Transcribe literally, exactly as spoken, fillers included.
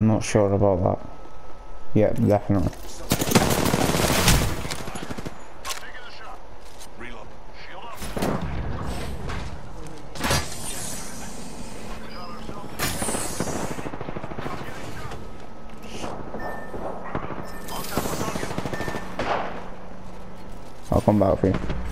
not sure about that. Yeah, definitely. I'll come back for you.